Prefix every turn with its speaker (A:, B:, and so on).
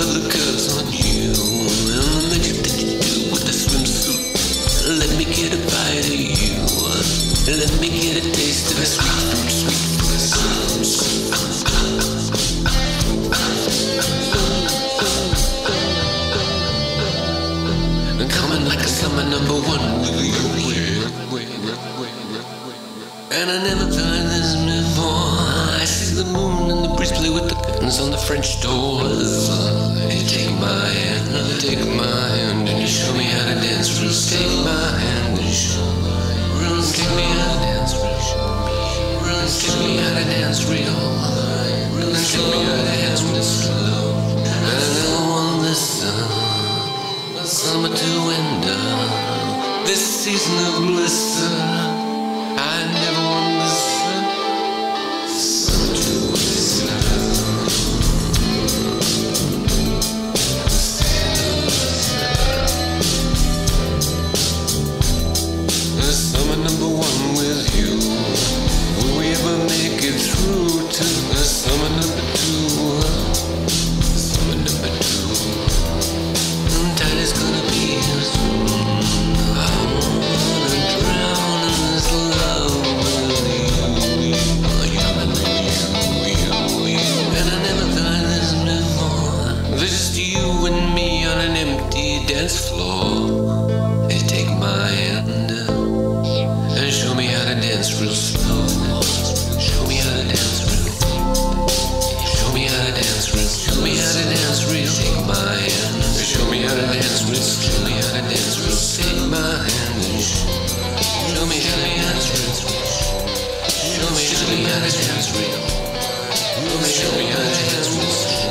A: of the curves on you, and the magic that you do with the swimsuit. Let me get a bite of you. Let me get a taste of the sweet fruit, sweet fruit. Coming like a summer number one with you. And I never done this before. I see the moon and the breeze play with the curtains on the French doors. You take my hand and you show me how to dance real slow. Take my hand and show me. Take me how to dance real slow. Take me how to dance real slow. Take me how to dance real slow. I never want this summer to end up. This season of bliss. I never want this summer to the summer number one with you. Will we ever make it through to the summer number two? Summer number two. Tide is gonna be here soon. I wanna drown in this love with you. And I never thought this before. There's just you and me on an empty dance floor. Hey, take my hand and show me how to dance real slow. Show me how to dance real. Show me how to dance real. Show me how to dance real. Take my hand. Show me how to dance real. Show me how to dance real. Take my hand and show me how to dance real. Show me how to dance real. Show me how to dance real.